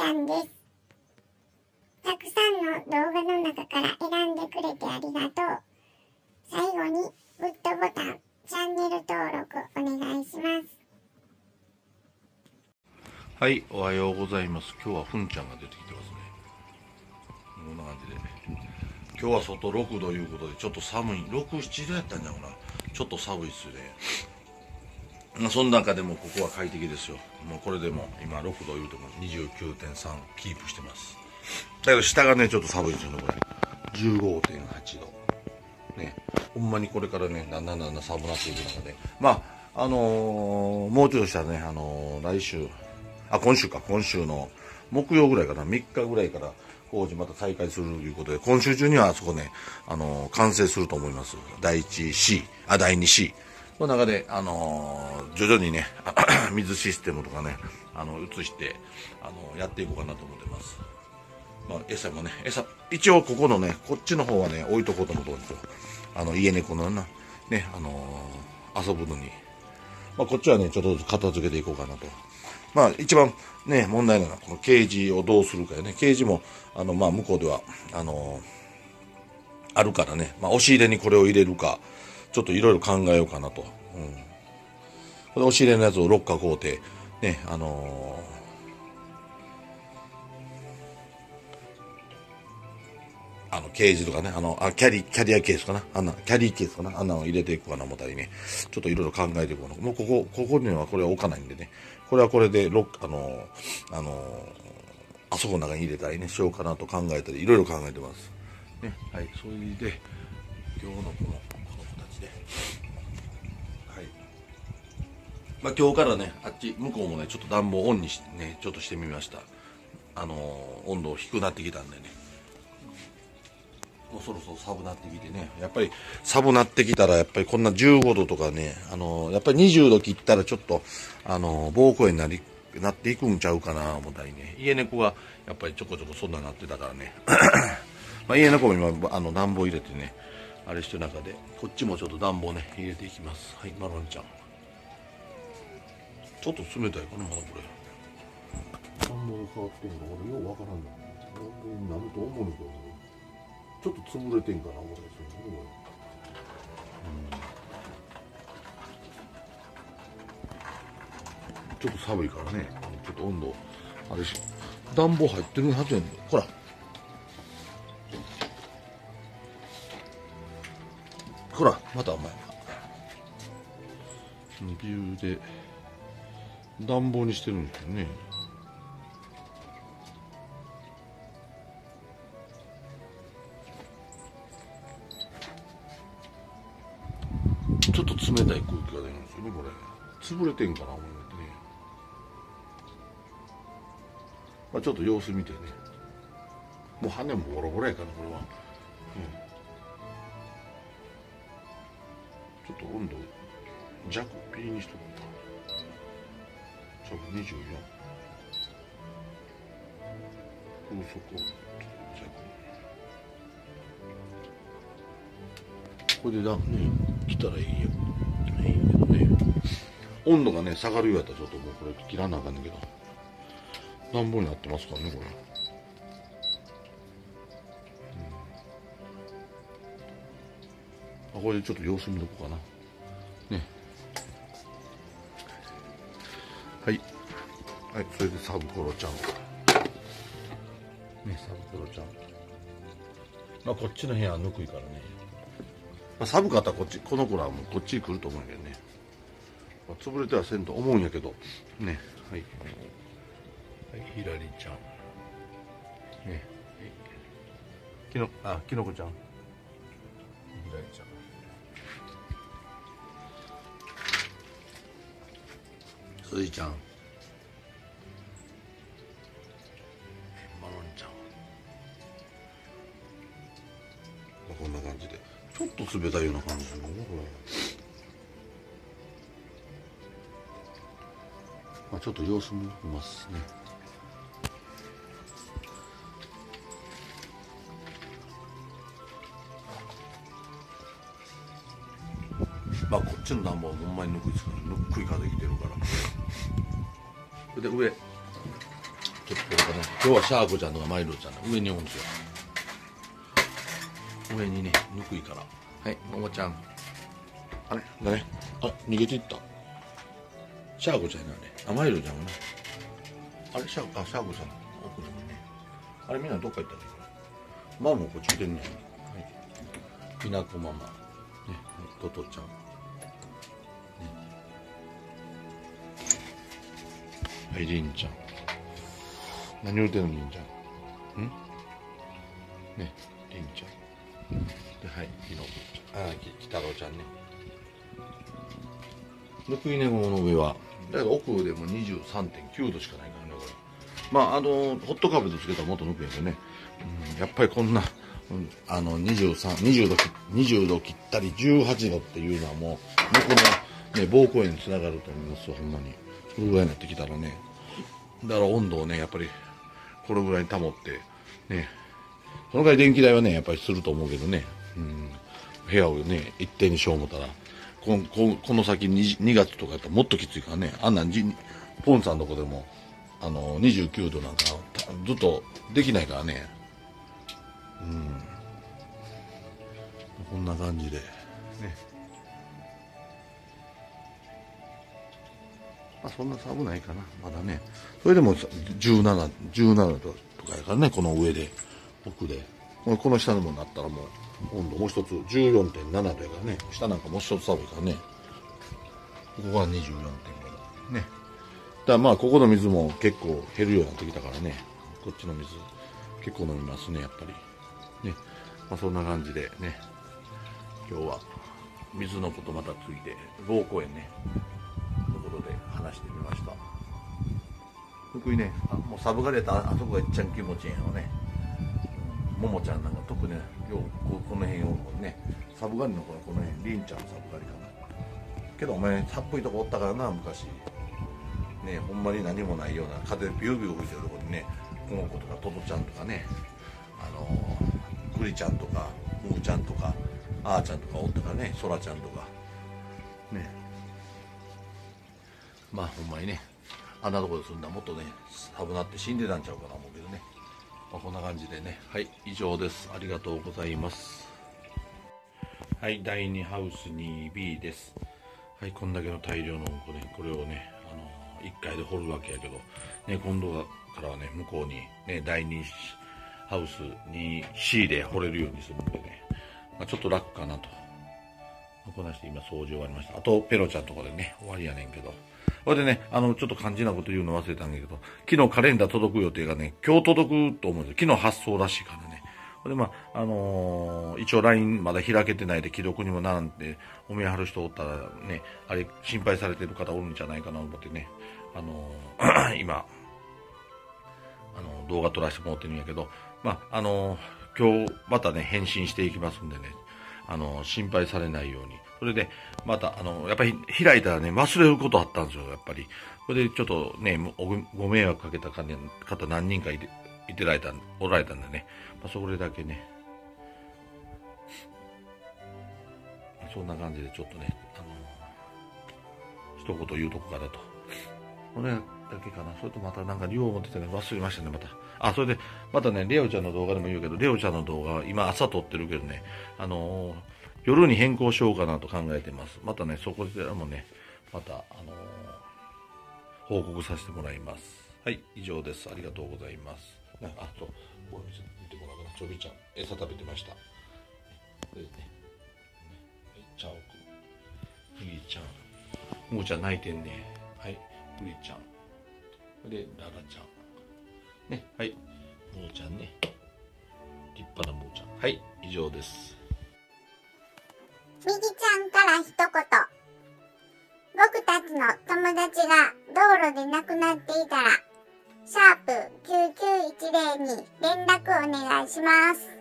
ゃんです。たくさんの動画の中から選んでくれてありがとう。最後にグッドボタン、チャンネル登録お願いします。 はい、おはようございます。今日はふんちゃんが出てきてますね。こんな感じで。今日は外6度いうことで、ちょっと寒い。6、7度やったんじゃうな。ちょっと寒いっすね。その中でもここは快適ですよ。もうこれでも今6度言うても 29.3 キープしてます。だけど下がね、ちょっと寒いですよね、これ。15.8 度。ね、ほんまにこれからね、だんだん寒くなっていく中で。まあ、もうちょっとしたらね、来週、今週の木曜ぐらいかな、3日ぐらいから工事また再開するということで、今週中にはあそこね、完成すると思います。第2 C。この中で、徐々にね、水システムとかね、移して、やっていこうかなと思ってます。まあ、餌もね、一応ここのね、こっちの方はね、置いとこうと思ってるんですよ。家猫のような、ね、遊ぶのに。まあ、こっちはね、ちょっとずつ片付けていこうかなと。まあ、一番ね、問題なのは、このケージをどうするかよね。ケージも、まあ、向こうでは、あるからね。まあ、押し入れにこれを入れるか、ちょっといろいろ考えようかなと。これ押し入れのやつをロッカー買うて、ね、ケージとかね、キャリアケースかな、キャリーケースかな、あんなの入れていくかな、思ったりね、ちょっといろいろ考えていこうかな。もうここにはこれは置かないんでね、これはこれであそこの中に入れたりね、しようかなと考えたり、いろいろ考えてます。ね、はい、それで、今日のこの形で、はい。まあ今日からね、向こうもね、ちょっと暖房オンにしてね、ちょっとしてみました。温度低くなってきたんでね。もうそろそろ寒なってきてね、やっぱり寒なってきたらやっぱりこんな15度とかね、やっぱり20度切ったらちょっと膀胱炎になっていくんちゃうかな思ったりね、家猫がやっぱりちょこちょこそんななってたからねまあ家猫も今暖房入れてね、あれしてる中でこっちもちょっと暖房ね入れていきます。はい、マロンちゃんちょっと冷たいかな、まだこれ暖房が変わってんの俺ようわからんの暖房になると思うんだけどね、ちょっと潰れてんかな、これ。ちょっと寒いからね、ちょっと温度、あれし、暖房入ってるはずやんねん。ほら。ほら、またお前。理由で、暖房にしてるんですよね。ちょっと冷たい空気が出るんですよね、これ。潰れてんかな、思ってね。まあ、ちょっと様子見てね。もう羽もボロボロやから、これは。ちょっと温度、弱 P にしとこうか。弱24。風速をこれでね、来たらいいよ。いいけどね。温度がね、下がるようやったらちょっともうこれ切らなあかんねんけど。暖房になってますからね、これ。これでちょっと様子見とこうかな。ね。はい。はい、それでサブコロちゃん。ね、サブコロちゃん。まあ、こっちの部屋はぬくいからね。まあ、寒かったらこの子らはもうこっちに来ると思うんやけどね。まあ、潰れてはせんと思うんやけど。ね。はい。はい、ひらりちゃん。ね。きのこちゃん。ひらりちゃん。すいちゃん。マロンちゃん。こんな感じで。ちょっと冷たいような感じするね、これ。まあ、ちょっと様子見ますね。まあこっちの暖房はほんまにぬっくい風来てるから。で上ちょっとこれかな。今日はシャーコちゃんとかマイルドちゃんが上におるんですよ。上にね、ぬくいから。はい、ももちゃん。あれ誰？あ、逃げていった。シャーコちゃんやな、ね。あ、マイルドちゃんはな。あれシャーコちゃん。奥にもね。あれみんなどっか行ったっけ？ママもこっち来てんねん。はい。きなこママ。ね、トトちゃん。はい、りんちゃん。何言うてんの、りんちゃん。ね、りんちゃん。で、はい、きのこちゃん。きたろうちゃんね。ぬくいねごの上は、だから奥でも 23.9 度しかないからね、これ。まあ、ホットカーペットつけたらもっとぬくいんですよね。やっぱりこんな、20度切ったり18度っていうのはもう、このね、膀胱炎につながると思いますわ、ほんまに。これぐらいになってきたらね。だから温度をね、やっぱり、これぐらいに保って、ね。そのぐらい電気代はね、やっぱりすると思うけどね。部屋をね、一定にしよう思ったら、この先 2月とかやったらもっときついからね。あんなんポンさんのとこでも、29度なんかずっとできないからね。こんな感じで、ね。まあそんな寒ないかな、まだね。それでも17度とかやからね、この上で、奥で。この下のものになったらもう、温度もう一つ 14.7 度やからね。下なんかもう一つ寒いからね。ここは 24.5 度。ね。だからまあ、ここの水も結構減るようになってきたからね。こっちの水、結構飲みますね、やっぱり。ね。まあそんな感じでね。今日は水のことまたついて膀胱炎ねところで話してみました。特にね、もうサブガレやったらあそこがいっちゃん気持ちいいのね。ももちゃんなんか特にね、この辺をね、サブガリのこの辺、りんちゃんサブガリかな。けどお前寒いとこおったからな昔。ね、ほんまに何もないような風ビュービュー吹いてるとこにね、この子とかトトちゃんとかね、グリちゃんとかムーちゃんとか。あーちゃんとかおったからね、そらちゃんとかね。まあほんまにね、あんなとこで住んだらもっとね寒なって死んでたんちゃうかな思うけどね。まあ、こんな感じでね。はい、以上です。ありがとうございます。はい、第2ハウス 2B です。はい、こんだけの大量のうんこね、これをね、1階で掘るわけやけどね、今度からはね、向こうにね、第2ハウス 2C で掘れるようにするんでね、まあ、ちょっと楽かなと。こなして今掃除終わりました。あと、ペロちゃんのとこでね、終わりやねんけど。これでね、ちょっと肝心なこと言うの忘れたんだけど、昨日カレンダー届く予定がね、今日届くと思うんですよ。昨日発送らしいからね。これでまあ、一応 LINE まだ開けてないで既読にもならんで、お見え張る人おったらね、あれ心配されてる方おるんじゃないかなと思ってね、今、動画撮らせてもらってるんやけど、まあ、今日またね、返信していきますんでね、心配されないように。それで、また、やっぱり開いたらね、忘れることあったんですよ、やっぱり。それでちょっとね、ご迷惑かけた方何人かおられたんでね、まあ、それだけね、そんな感じでちょっとね、一言言うとこからと。これだけかな。それとまたなんか量を持ってたの忘れましたね、また。あ、それで、またね、レオちゃんの動画でも言うけど、レオちゃんの動画、今朝撮ってるけどね、夜に変更しようかなと考えてます。またね、そこでもね、また、報告させてもらいます。はい、以上です。ありがとうございます。あと、これ見てもらうかな。ちょびちゃん、餌食べてました。これね、ちゃんおく、みーちゃん、もーちゃん泣いてんね。はい、みーちゃん。で、ララちゃん。ね、はい、もーちゃんね。立派なもーちゃん。はい、以上です。 みぎちゃんから一言。僕たちの友達が道路で亡くなっていたら、#9910に連絡お願いします。